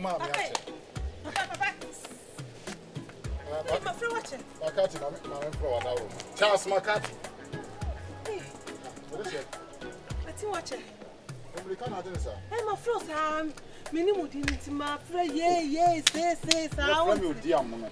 Papa. My friend watching. Makati, my friend now. Charles Makati. What is it? What's he watching? Hey, my friend, minimum didn't my friend. Yeah, say, ODIAMONO.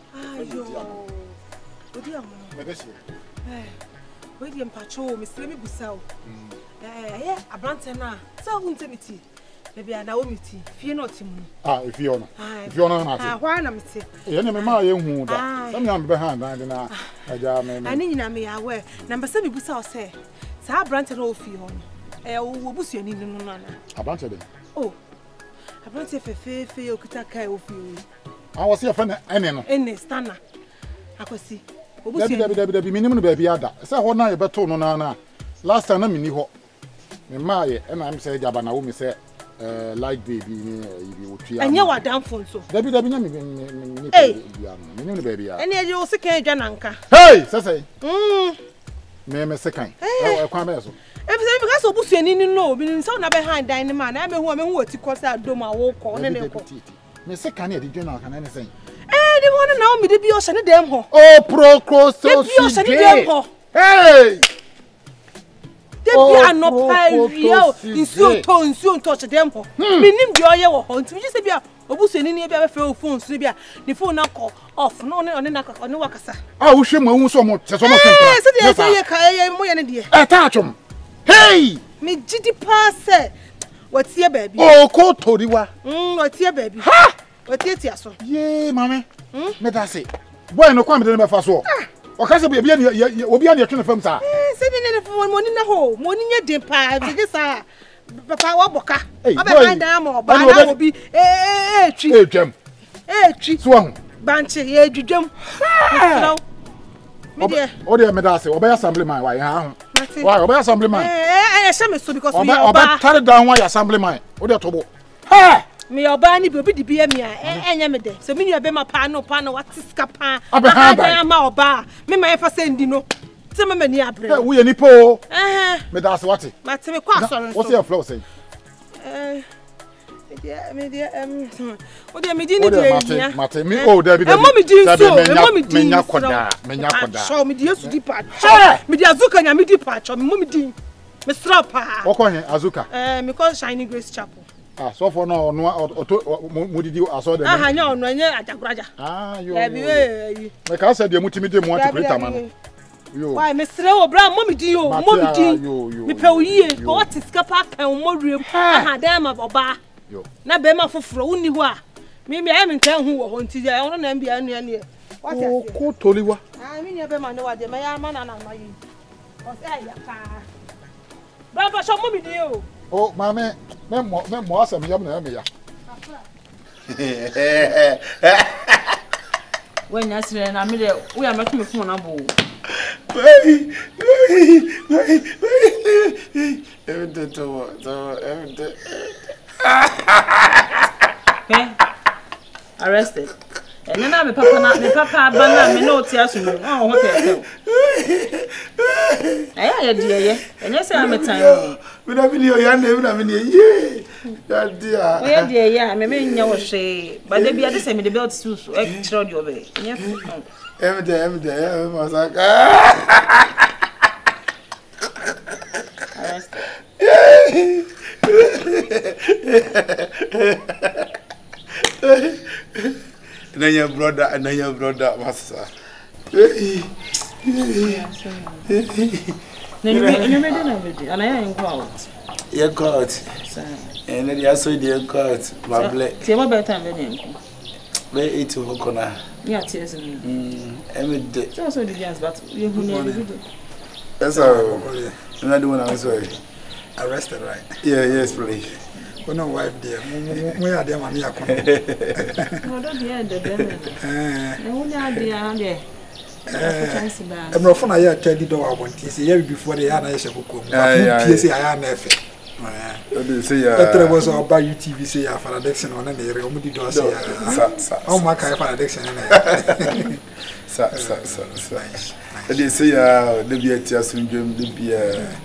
ODIAMOno. William Pacho, Miss Lemmy Busau. A brantana. So, won't tell me tea. Maybe I know me tea. Fear not him. If you're not. Why am I? You know, my young I'm behind. I need me aware. Number 7 Busau say. So I branted all for you. Will boost your need no. I branted. Oh, I branted for fair Okutaka of you. I was here for any STUNNA. I could see. Baby, minimum baby ada. Say what now you better no na. Last time I mean you. Me my and I'm say jaba na wo me say like baby you three. And you are down phone so. Baby na me minimum baby ada. And you also can jananka. Hey, say. Me second. E kwa be so. Because obusu ani no, bi nso na behind dine man. Na me hu oti kosa do ma wo ko ne ne ko. Me second e di jananka na ne say. The one now me be ocean dem ho. Oh, hey! They be no pie yo. Insu touch them ho. Me nim the oye wo ho. Ntimi se bia obusu ni ne bia be phone so bia the phone na call off. No ne wakasa. Ah, wo hwe mu so mo se so mo tempa. Eh, se dey say ka mo ye ne de. Eh, ta atwom. Hey! Me gidi pass. What's here baby? Oh, ko toriwa. What's here baby? Ha! What's here so? Yeah, mama. Me da say. Boy no kwa me dey me fa so. O ka se bia obi an ye twe fam sa. Se dey ne money na ho. Money nya dey pa. Be sa. Papa wa boka. Obe dan ma oba na obi. Twi. Twam. Twi. So ho. Banche ye dwudwam. Me dey. O dey me da say obe assemblyman wa ye ha ho. Why obe assemblyman? She me so because we oba carry down why assemblyman. O dey tobo. Ha! Me oba ni bi obi di bia me enya me de so me nua be ma pa no what iska pa aba ma oba me ma efa sendi no se me mani abre wo ye nipo me da se wate ma te me kwa asore so what your flow say me dia o dia me di ni dia mate me o da bi da me nya koda so me dia su di pa me dia azuka nya me di pa cho me di me strap pa wo ko he azuka me call Shining Grace Chapel. Ah, so for no mudidi aso dem. Ah, nya ono nya ajaguraja. Ah, yo. Me ka say de mutimi de mu antipreta man. Yo. Why me sre wo bra mo mi di yo, mo mi di. Me pe wo yie, ko what is kapa kan mo riem. Ah, dem oba. Yo. Na be ma foforo woni ho a. Me e me ntan hu wo ho nti ya, ono na mbia anu anu e. What is ko toliwa? Ah, me nya be ma ne wa de, me ya ma na ma yi. O say ya pa. Bra ba so mo mi di yo. Oh, mama, me asem yam na me ya. When you say na me dey, we are making me phone na bo. Everything to everything. Arrested. And then me papa bana me no ti asu me. Oh, what tell. Eh, dear, and you say I'm time. We don't be your yan, we don't be ye. That dear. Oh, dear, yeah, me nya wo hwe. But they be at the same the belt suit extra your way. Every day, Masaka. And your brother, master. And I am caught. You're caught. And then you are so dear caught. My black. Tell me better than you. May eat to Hokona. Yeah, tears in every day. Also, the gas, but you never. That's all. Another one, I'm sorry. Arrested, right? Yeah, yes, please. We no wife there. We are there, money. No, don't be there, then. No, we are there. I'm not from a tell the door. I want to see before the other show come. PSA, I am never. That was our by UTV say for addiction on the room. Did you say, oh, my kind of addiction? They say, the BT syndrome, the beer.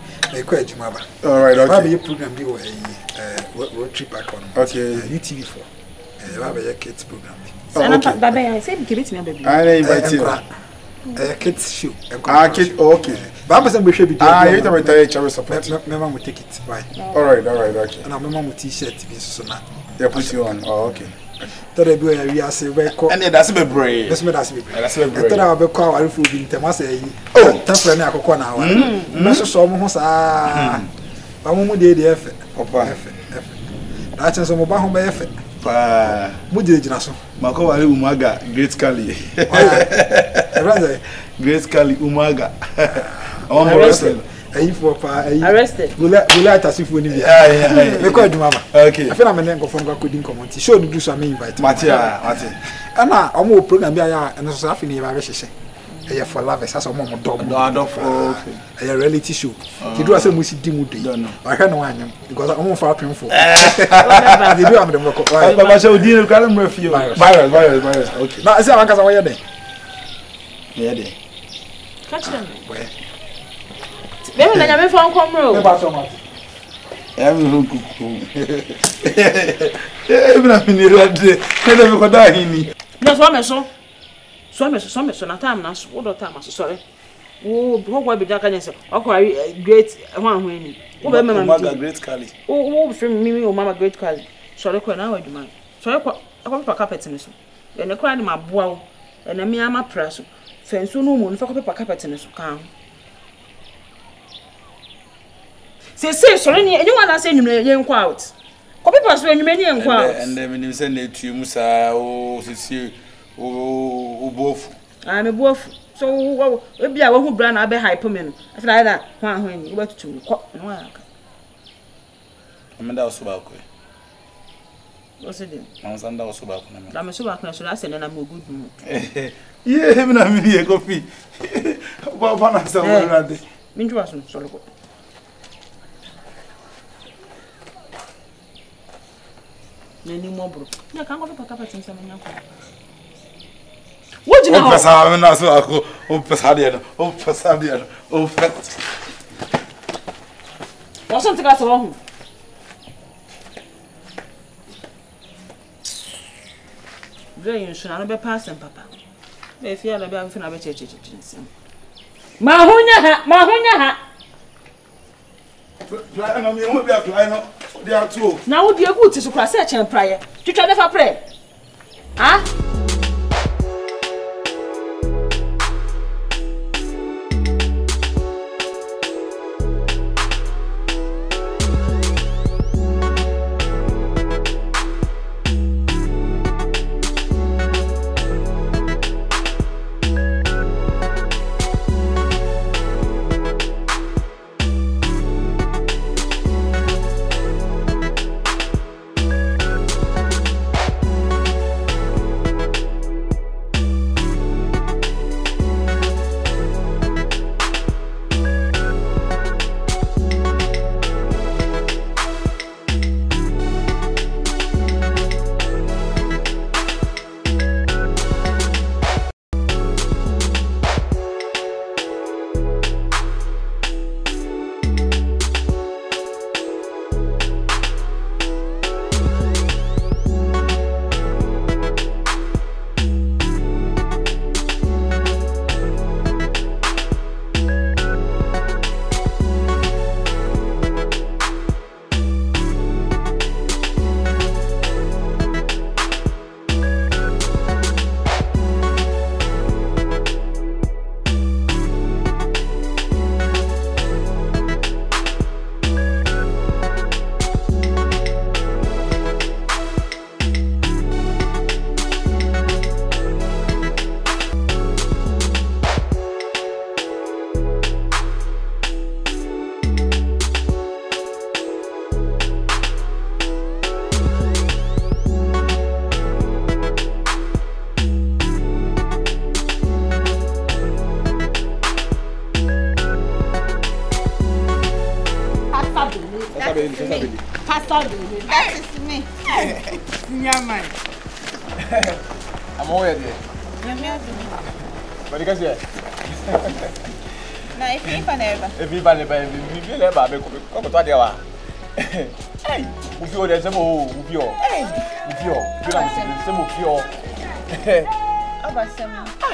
All right, okay. Maybe you program be road trip back on. Okay, UTV4. Baba kids program. Baba I said give it to me baby. I invite you. Kids show. Kid okay. Baba say we should be there. You tell me tell support. My mom will take it. Why? All right, okay. And my mom will t-shirt so na. They put you on. Oh, okay. Tore bi o ya say we call. And that's be brave. That's me brave. That's be brave. Tore be call ari fu bi ntem asa yi. Oh, tafra na akokọ na wa. Na so mo ho sa. Ba mo de efe. Opa. Efe. Na chen so mo ba ho ba efe. Pa. Mo de gina so. Mako wale umaga Great Kali. Brother, Great Kali umaga. Arrested. Arrested. We like as if we need. Yeah. We call Juma. Okay. I feel I'm an from Coding Community. Show do some invite. Matia. And now I'm more program here and so after you have a for lovers as a mom dog. Okay. A reality show. You do as a music dimude. I can't know because I'm more far painful. You do have them. But I shall deal with virus. Okay. Now I say I'm going to yeah, there. Catch them. Where? Let me phone come room. Every cook. Even a minute. Never got that in. No, so time now. What time? Sorry. Oh, what be that? Can you say? Okay, great one winning. Oh, Mama Great Kali. Oh, from me, oh, Mama Great Kali. Sorry, now I demand. Sorry, I want to carpet in this. And I cried my bow, and I mean, I'm a press. Fence no moon for paper carpet in this account. Say, sorry, anyone I say you may young out. Copy pass when you may young out. And then you send it to you, Musa, oh, Sissy, oh, both. I'm a wolf. So, maybe I won't brand a bit hyperman. After that, when you went to cock and work. I'm a also about what's it? I'm also about I'm a subac, so I said, and I'm a good mood. Yeah, even a million coffee. What somewhere? Interesting, sorry. Any more broke. Yeah, can't go for carpet in some. What do you know? What's something else wrong? Very soon, I'll be passing, Papa. If you are a bit of a church, Mahonia. Now, would be a good to cross search and prayer. To try never pray. Ah? That is me. Yeah, man. I'm aware there. But you can see it. No, if you never. If you never, if you never, come to the Hey, ufio de semo ufio. Hey, ufio. Bila semo ufio. Abasem.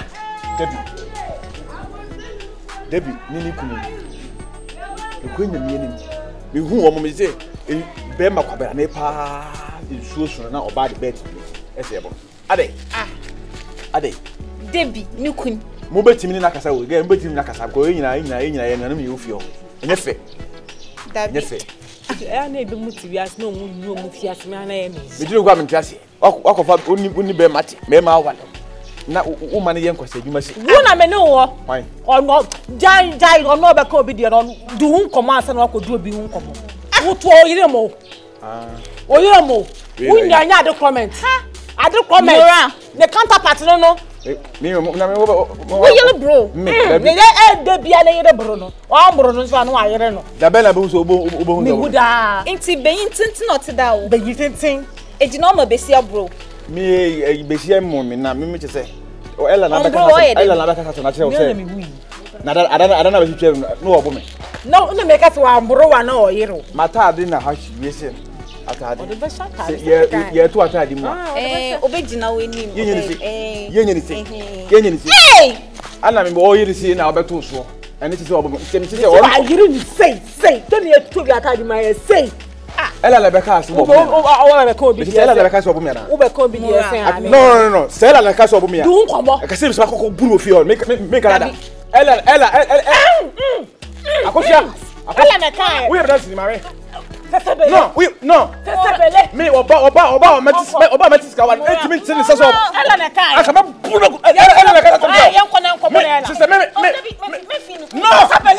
Debbie, nini kunu. Ekwenya mieni. Me hu omo me say be makwabera na pa nsuo na oba de bed. Esebo. Ade. Ade. Debbie, nukun. Mo betimi ni nakasa wo. Ge mo betimi nakasa ko nyina ye nanu me ufio. Enyefe. Dabi. Enyefe. Na ebe muti wiase na onwu mu fiase me na ye me. Me dinu kwa me fiase. Wakofa onni be mate. Me ma awale. Na wo mane ye nkwase adwuma si. Wo na me ne wo. Why? Ono jai ono be ka obi de no du hu nkomo asa na wakodu obi hu nkomo. Wo to oyire mo. Oyire mo. Wo nya nya de comment. Ade comment. The counterpart no. Me na me wo yele bro. Me de bia le yele bro no. O bro no so na ayere no. Da be na be so obo Me wuda. Inti beyin tintin otida o. Beyin tintin. Eji no ma besia bro. Me besia mo me na me che say. O ella na be ka na che o say. Na ada be twem no obo me. No na me ka so ambro wa na oyero. Mata ade na ha hwiese. Atade. O de be shata. Ye to atade mu. Obejina we nim. Yenye ni se. Hey! Ana me o yiri si na obeto so. Ene che say obo me. Se say o yiri ni say. Tell me to be atade my say. Ella la be ka so obo. O be ka obi. Ella la be ka so obo me na. O be ka obi dey say. No. Say ella la ka so obo me. Du nkomo. E ka say me so akoko buru ofi o. Me Canada. Ella. Akofia. Ella me kai. We have dance ni mare. No. Me oba metis ka wan 8 minutes ni so. Ella me kai. Aka ma buru. Ella me ka so. Yan kona nkomo na. Sister me. No.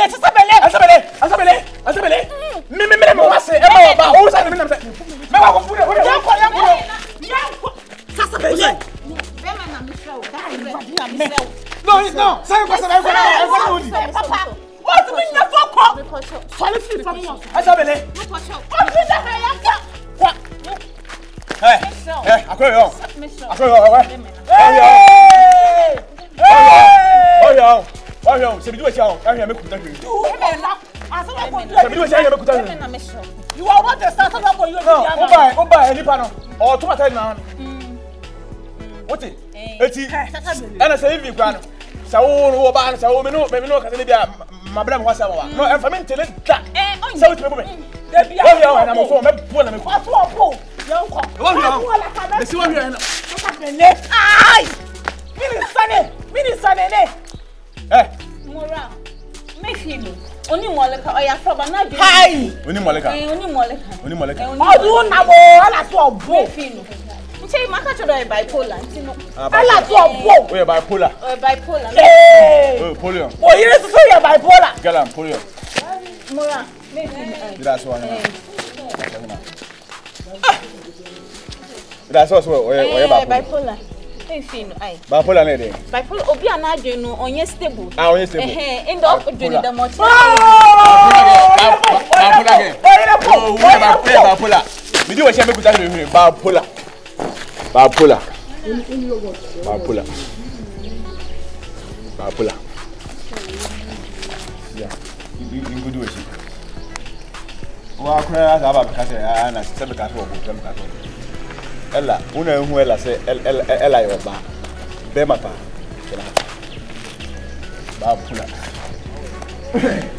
Asabele. Me wase e ma oba. O sa me na say. Me wa ko buru. Yan ko. Asabele. Be ma na me show. That is No. Say ko sa na Papa. What do you mean for? Sorry from you. Asabele. What is that? What? Hey, akoyo. Oh, se me do esse ao, eu me kuta hwe. Se me do esse ao, me kuta hwe. You are what the start of you. No, oba enipa no. O to mata na. What it? Eti. Ana say even kwa no. Sa wo ba na sa wo me no ka se bia mabra mo hasa wa. No, em fa me ntele da. Sa wo ti me bo me. Da bia. Oh ya na mo so me bo na me kwa. So bo. Yan ko. Me si wo hwe na. Ai! Mini sane ne. Mora. Me feel. Oni moleka oya froba na de. Hi. Oni moleka. Odun na mo ala so bo. Me feel. Nche maka chodo e bipolar nti no. Ala so bo. We bipolar. Bipolar. Oh, polio. O yire so ya bipolar. Gala polio. Mora. Me feel. Dira so ana. Dira so oye bipolar. Enfim, ai. Bipolar na dey. Bipolar obi anadwe no onye stable. Onye stable. End up doing the much. Bipolar. Me do we share me kuta me bipolar. Yeah. You go do it. Wa kwa za ba ka say na se be ka so obo ka so. Ella, una hu ella say ella yo ba. Be mata. Bipolar.